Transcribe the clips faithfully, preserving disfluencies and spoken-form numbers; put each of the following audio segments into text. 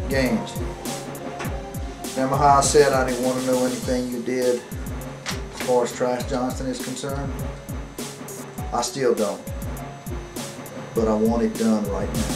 Gaines, remember how I said I didn't want to know anything you did as far as Trash Johnson is concerned? I still don't, but I want it done right now.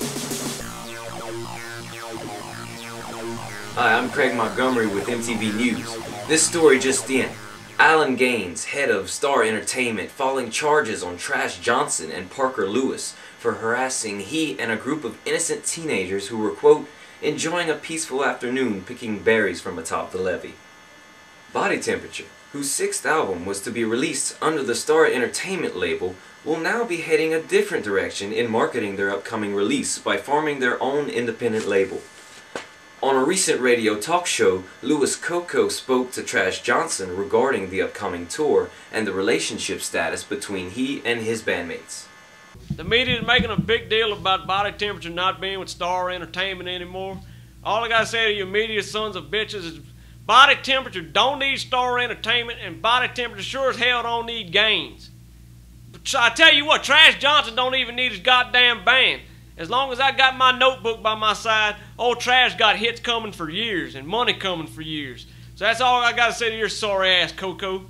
Hi, I'm Craig Montgomery with M T V News. This story just in. Alan Gaines, head of Star Entertainment, filing charges on Trash Johnson and Parker Lewis for harassing he and a group of innocent teenagers who were, quote, enjoying a peaceful afternoon picking berries from atop the levee. Body Temperature, whose sixth album was to be released under the Star Entertainment label, will now be heading a different direction in marketing their upcoming release by forming their own independent label. On a recent radio talk show, Louis Koko spoke to Trash Johnson regarding the upcoming tour and the relationship status between he and his bandmates. The media is making a big deal about Body Temperature not being with Star Entertainment anymore. All I gotta say to you media sons of bitches is Body Temperature don't need Star Entertainment, and Body Temperature sure as hell don't need Gaines. But I tell you what, Trash Johnson don't even need his goddamn band. As long as I got my notebook by my side, old Trash got hits coming for years and money coming for years. So that's all I gotta say to your sorry ass, Coco.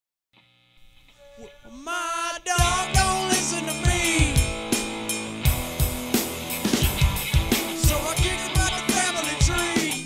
My dog don't listen to me, so I kick him out the family tree.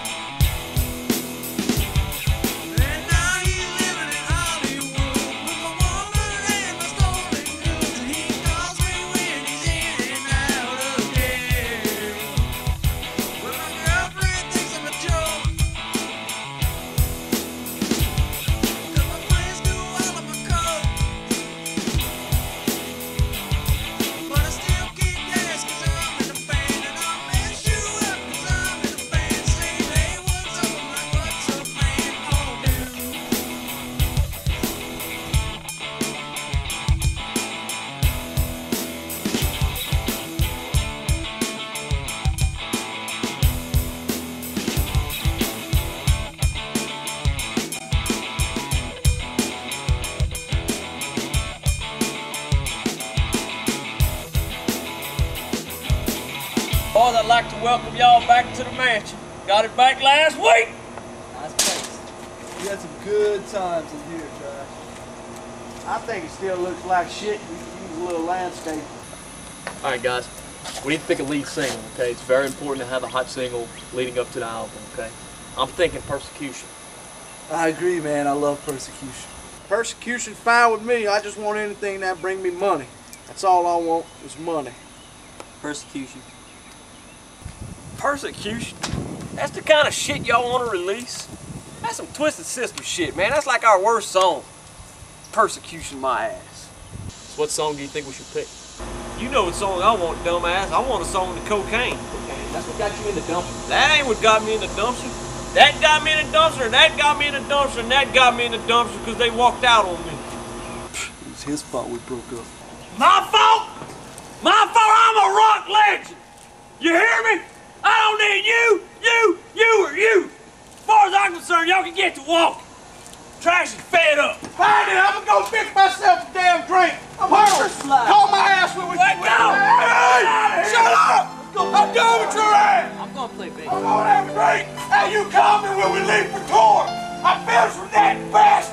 And now he's living in Hollywood with my woman and my stolen goods. And he calls me when he's in and out of jail. Well, my girlfriend thinks I'm a joke, 'cause my friends do all of my coke. But I still keep gas 'cause I'm in the band, and I'll mess you up 'cause I'm in the band. Say, hey, what's up? I'm like, what's up, man? Oh, dude. Boys, I'd like to welcome y'all back to the mansion. Got it back last week. Nice place. We had some good times in here, Trash. I think it still looks like shit. We could use a little landscape. All right, guys, we need to pick a lead single, okay? It's very important to have a hot single leading up to the album, okay? I'm thinking Persecution. I agree, man. I love Persecution. Persecution fine with me. I just want anything that bring me money. That's all I want is money. Persecution. Persecution? That's the kind of shit y'all want to release? That's some Twisted Sister shit, man. That's like our worst song. Persecution my ass. So what song do you think we should pick? You know what song I want, dumbass. I want a song with cocaine. Okay, that's what got you in the dumpster. That ain't what got me in the dumpster. That got me in the dumpster, and that got me in the dumpster, and that got me in the dumpster because they walked out on me. It was his fault we broke up. My fault? My fault? I'm a rock legend. You hear me? I don't need you, you, you, or you. As far as I'm concerned, y'all can get to walking. Trash is fed up. Fine, then I'm gonna go fix myself a damn drink. I'm hungry. Call my ass when we Let go. Hey, shut up! I'm done with your ass. I'm gonna play bass. I'm gonna have a drink. Hey, you call me when we leave for tour. I feel from that fast.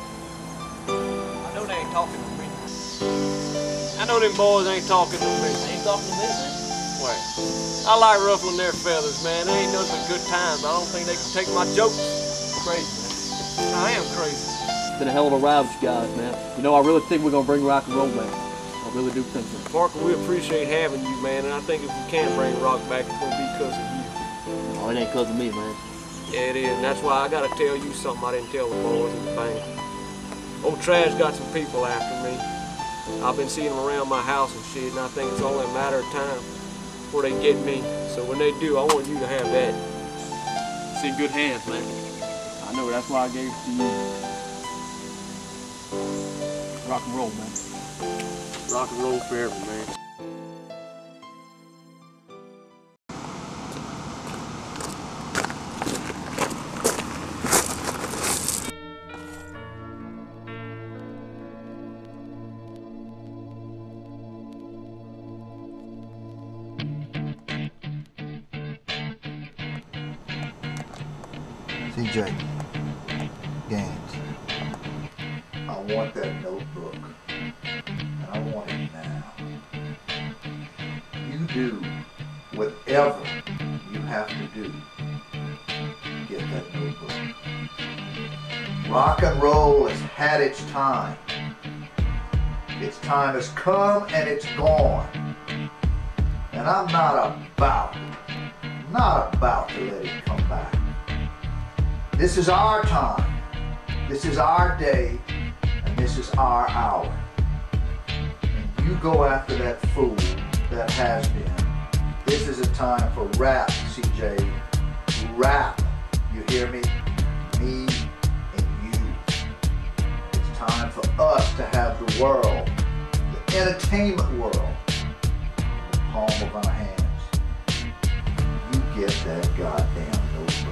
I know they ain't talking to me. I know them boys ain't talking to me. They ain't talking to me, man. Well, I like ruffling their feathers, man. They ain't nothing but good times. I don't think they can take my jokes. Crazy, man. I am crazy. It's been a hell of a ride with you guys, man. You know, I really think we're gonna bring rock and roll back. I really do think so. Parker, we appreciate having you, man, and I think if we can bring rock back, it's gonna be because of you. Oh, it ain't cause of me, man. Yeah, it is, and that's why I gotta tell you something I didn't tell the boys in the band. Old Trash got some people after me. I've been seeing them around my house and shit, and I think it's only a matter of time before they get me. So when they do, I want you to have that. It's in good hands, man. I know, that's why I gave it to you. Rock and roll, man. Rock and roll forever, man. C J Gaines, I want that notebook, and I want it now. You do whatever you have to do to get that notebook. Rock and roll has had its time. Its time has come and it's gone. And I'm not about, not about to let it come back. This is our time. This is our day. And this is our hour. And you go after that fool that has been. This is a time for rap, C J. Rap. You hear me? Me and you. It's time for us to have the world, the entertainment world, in the palm of our hands. You get that goddamn notebook.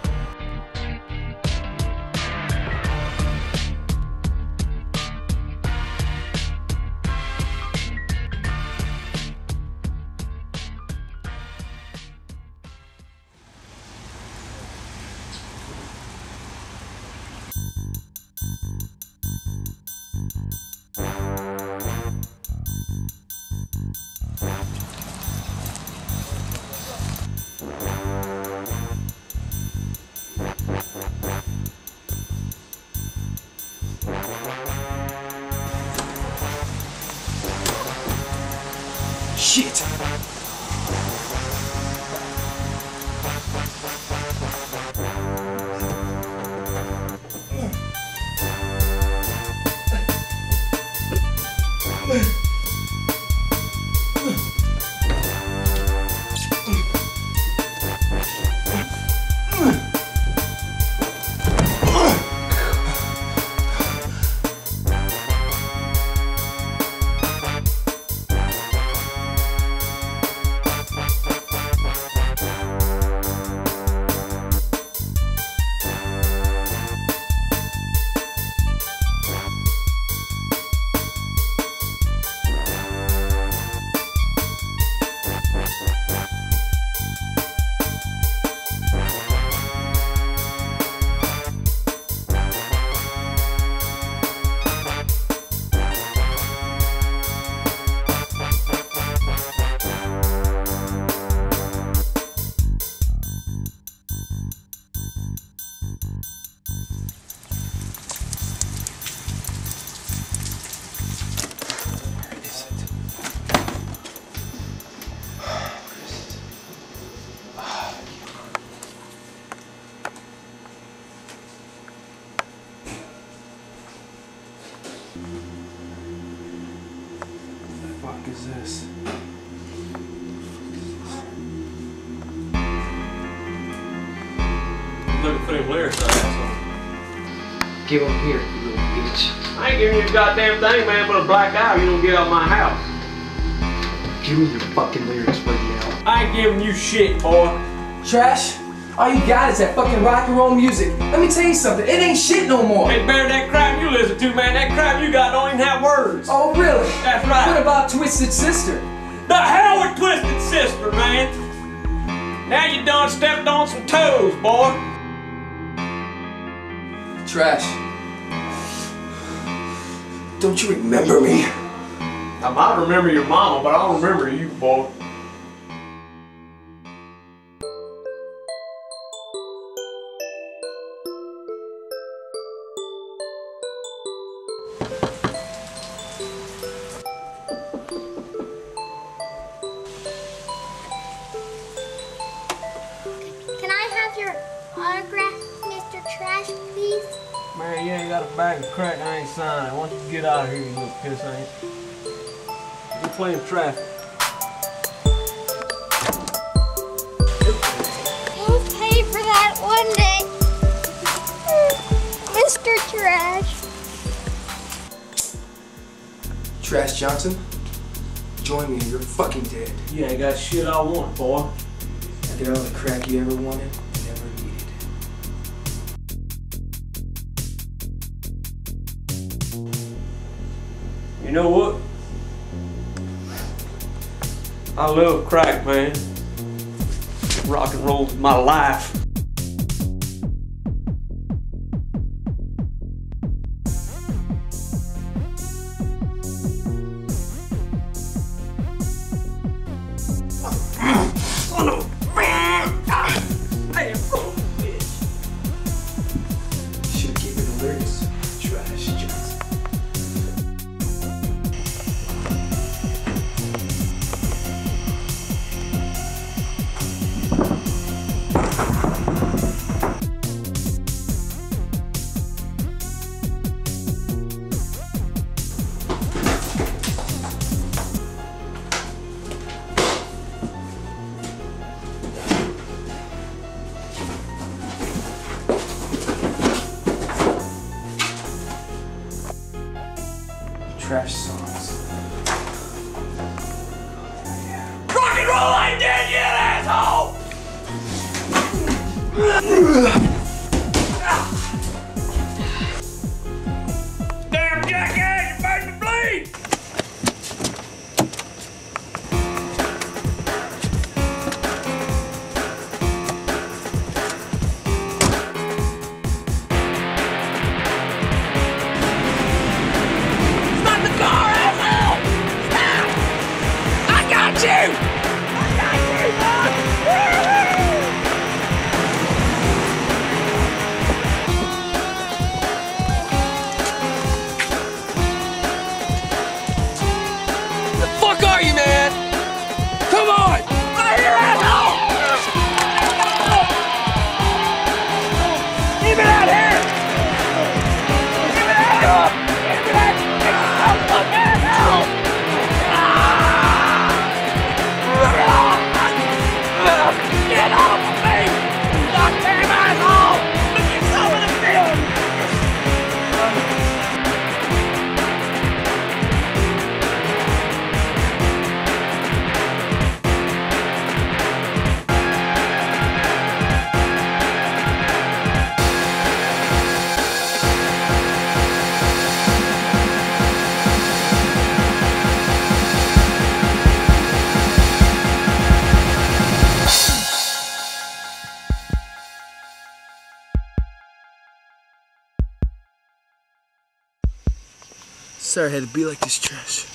Shit! What the fuck is this? Looking for them lyrics, asshole. Give them here, you little bitch. I ain't giving you a goddamn thing, man, but a black eye. You don't get out of my house. Give me your fucking lyrics right now. I ain't giving you shit, boy. Trash? All you got is that fucking rock and roll music. Let me tell you something, it ain't shit no more. It's better than that crap you listen to, man. That crap you got don't even have words. Oh, really? That's right. What about Twisted Sister? The hell with Twisted Sister, man. Now you done stepped on some toes, boy. Trash. Don't you remember me? I might remember your mama, but I don't remember you, boy. Can I have your autograph, Mister Trash, please? Man, you ain't got a bag of crack, I ain't signing. Why don't you get out of here, you little piss ain't? You playing traffic. You'll pay for that one day, Mister Trash. Trash Johnson, join me or you're fucking dead. You ain't got shit I want, boy. I did all the crack you ever wanted and never needed. You know what? I love crack, man. Rock and roll's my life. trash songs. Rock and roll ain't dead yet, asshole! Damn jackass, you made me bleed! Stop the car, asshole! Stop! I got you! I got you, bud! The fuck are you, man? Come on! Right here, asshole! Give me that hair! Give me that hair! Give me that hair! Fuck asshole! Get off of me! Goddamn asshole! Look at some of the film! Sorry I had to be like this, Trash.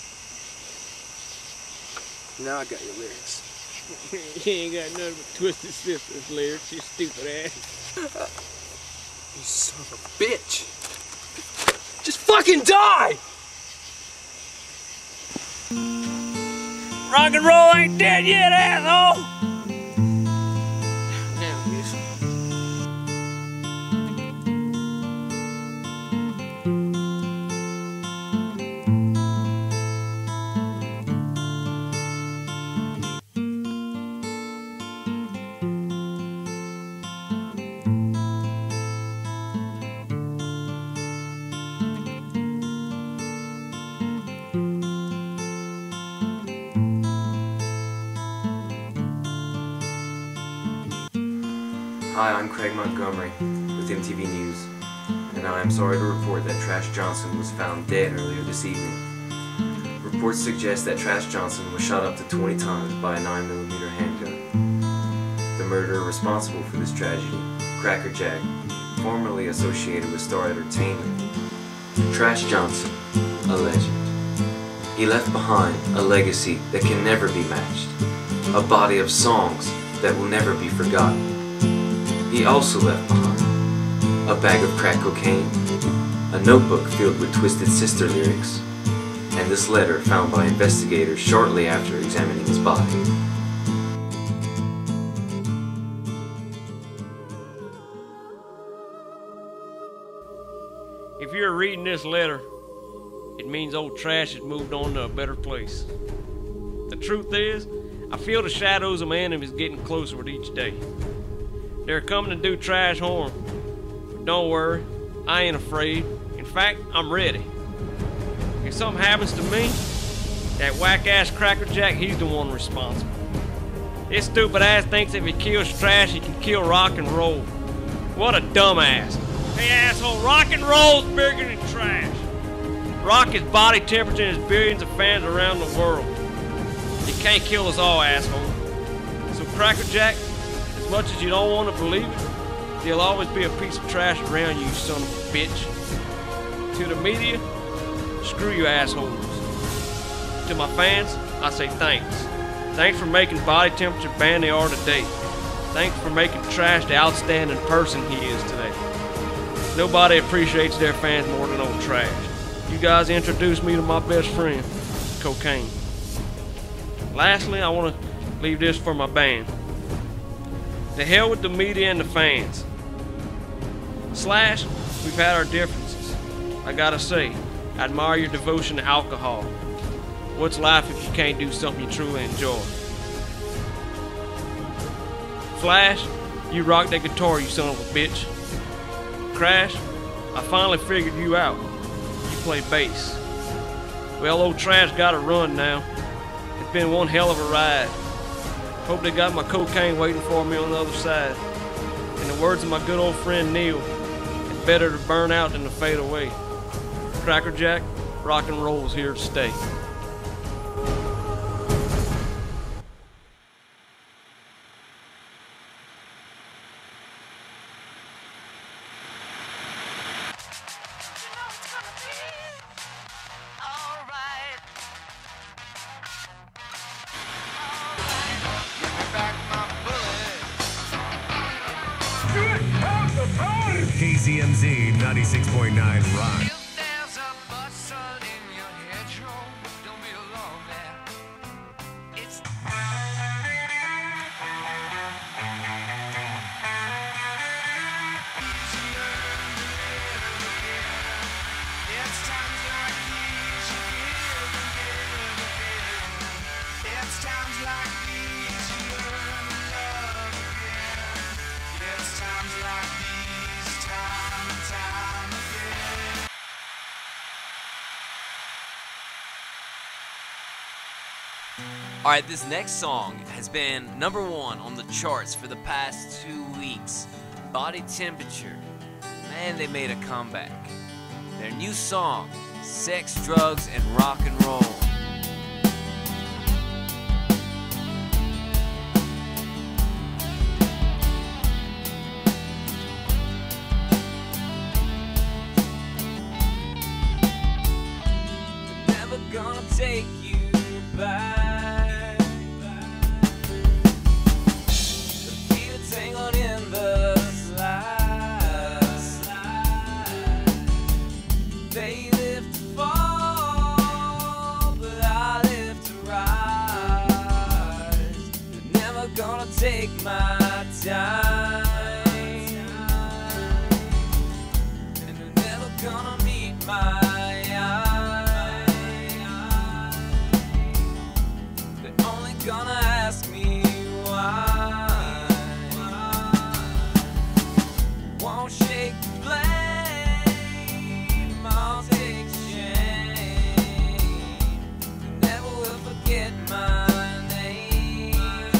Now I got your lyrics. You ain't got nothing but Twisted Sisters lyrics, you stupid ass. You son of a bitch. Just fucking die! Rock and roll ain't dead yet, asshole! Now, bitch. Hi, I'm Craig Montgomery with M T V News, and I am sorry to report that Trash Johnson was found dead earlier this evening. Reports suggest that Trash Johnson was shot up to twenty times by a nine millimeter handgun. The murderer responsible for this tragedy, Cracker Jack, formerly associated with Star Entertainment. Trash Johnson, a legend. He left behind a legacy that can never be matched, a body of songs that will never be forgotten. He also left behind a bag of crack cocaine, a notebook filled with Twisted Sister lyrics, and this letter found by investigators shortly after examining his body. If you're reading this letter, it means old Trash has moved on to a better place. The truth is, I feel the shadows of my enemies getting closer with each day. They're coming to do Trash harm. But don't worry, I ain't afraid. In fact, I'm ready. If something happens to me, that whack-ass Cracker Jack, he's the one responsible. This stupid ass thinks if he kills Trash, he can kill rock and roll. What a dumbass. Hey asshole, rock and roll's bigger than Trash. Rock is body temperature and has billions of fans around the world. You can't kill us all, asshole. So Cracker Jack, as much as you don't want to believe it, there'll always be a piece of trash around you, you son of a bitch. To the media, screw you assholes. To my fans, I say thanks. Thanks for making Body Temperature the band they are today. Thanks for making Trash the outstanding person he is today. Nobody appreciates their fans more than old Trash. You guys introduced me to my best friend, Cocaine. Lastly, I want to leave this for my band. To hell with the media and the fans. Slash, we've had our differences. I gotta say, I admire your devotion to alcohol. What's life if you can't do something you truly enjoy? Flash, you rock that guitar, you son of a bitch. Crash, I finally figured you out. You play bass. Well, old Trash got to run now. It's been one hell of a ride. Hope they got my cocaine waiting for me on the other side. In the words of my good old friend Neil, it's better to burn out than to fade away. Cracker Jack, rock and roll is here to stay. K Z M Z ninety-six point nine Rock. Alright, this next song has been number one on the charts for the past two weeks. Body Temperature. Man, they made a comeback. Their new song, Sex, Drugs, and Rock and Roll. They're never gonna take you back. Tangled in the slide. They live to fall, but I live to rise. They're never gonna take my time, and they're never gonna meet my eye. They're only gonna ask me why. Won't shake the blame, I'll take shame. You never will forget my name.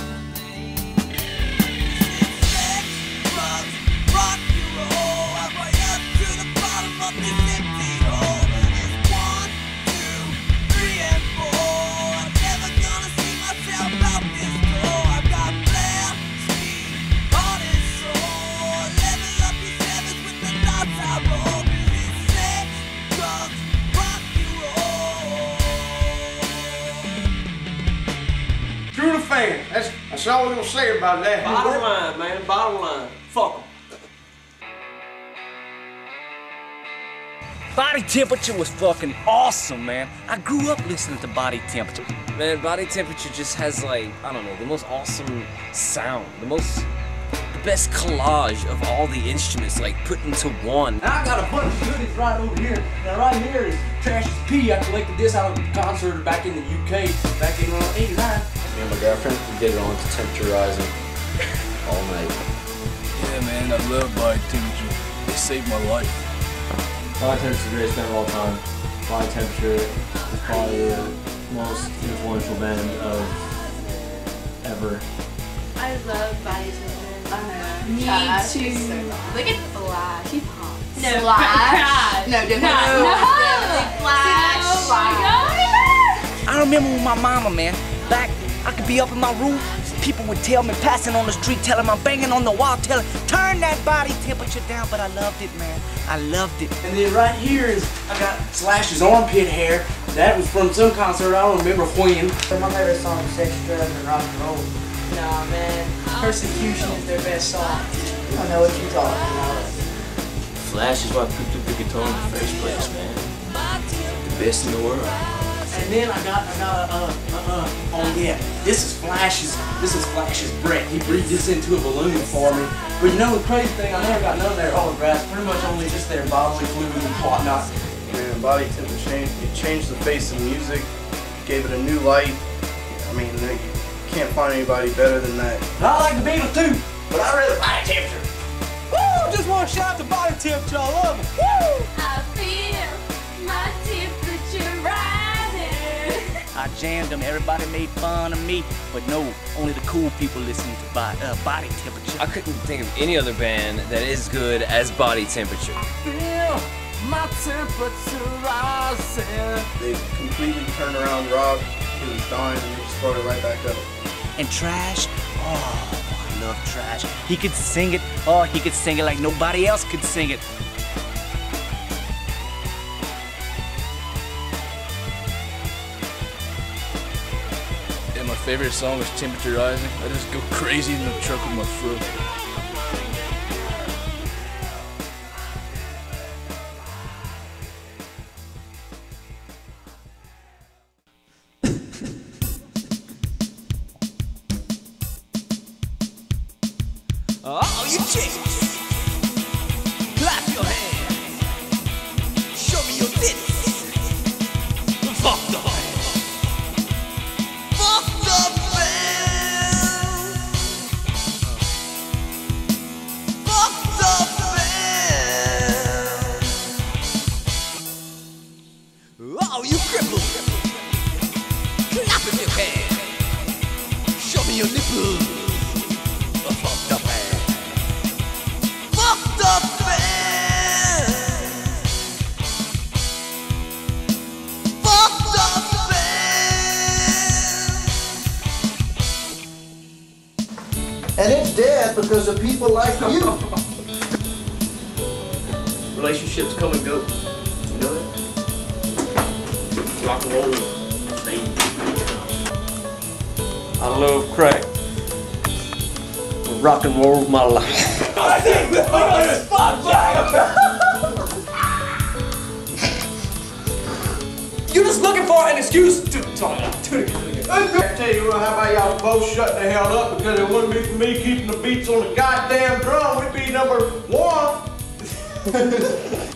Sex, drugs, rock and roll. I'm way up to the bottom of this empty hole. It's one, two, three, and four. I'm never gonna see myself out this door. I've got flair, speed, heart and soul. Level up your sevens with the dots I roll. It's sex, drugs, rock and roll. Screw the fan. That's, that's all we're gonna say about that. Bottom line, man, bottom line. Fuck 'em. Body Temperature was fucking awesome, man. I grew up listening to Body Temperature. Man, Body Temperature just has like, I don't know, the most awesome sound. The most, the best collage of all the instruments like put into one. Now I got a bunch of goodies right over here. Now right here is Trash's P. I collected this out of a concert back in the U K back in uh, eighty-nine. Me and my girlfriend, we get it on to Temperature Rising all night. Yeah, man, I love Body Temperature. They saved my life. Body Temperature is the greatest band of all time. Body Temperature is probably the most influential band of ever. I love Body Temperature. Me Trash too. is so hot. Look at Flash. He pops. No, Flash. Crash. No, different. No, no. Flash. Oh my God. I remember when my mama, man, back, I could be up in my room, people would tell me, passing on the street, telling me I'm banging on the wall, telling, turn that Body Temperature down, but I loved it, man. I loved it. And then right here is, I got Slash's armpit hair. That was from some concert, I don't remember when. My favorite song is Sex, Drugs, and Rock and Roll. Nah, man. Persecution is their best song. I know what you're talking about. Flash is why I picked up the guitar in the first place, man. The best in the world. And then I got, I got, uh, uh, uh, oh yeah, this is Flash's, this is Flash's breath. He breathed this into a balloon for me. But you know the crazy thing, I never got none of their autographs, pretty much only just their bodily fluid and whatnot. Man, Body Temperature changed, it changed the face of music, gave it a new light. I mean, you can't find anybody better than that. And I like the Beatles too, but I rather Body Temperature. Woo! Just want to shout out to Body Temperature, I love it. Woo! I feel my temperature rising. I jammed them. Everybody made fun of me, but no, only the cool people listening to Body, uh, Body Temperature. I couldn't think of any other band that is good as Body Temperature. Feel my temperature rising. They completely turned around rock. He was dying and they just brought it right back up. And Trash, oh, I love Trash. He could sing it. Oh, he could sing it like nobody else could sing it. And my favorite song is Temperature Rising. I just go crazy in the truck with my foot. All you chicks, clap your hands. Show me your titties. Fuck the band. Fuck the band. Fuck the band. All you cripples, clap if you can. Show me your nipples. Fuck the band. Fuck the band. Fuck the band. And it's dead because of people like you. Relationships come and go. You know that? Rock and roll. I love crack. Rock and roll my life. You're just looking for an excuse to talk. I tell you what, how about y'all both shut the hell up, because it wouldn't be for me keeping the beats on the goddamn drum, we'd be number one.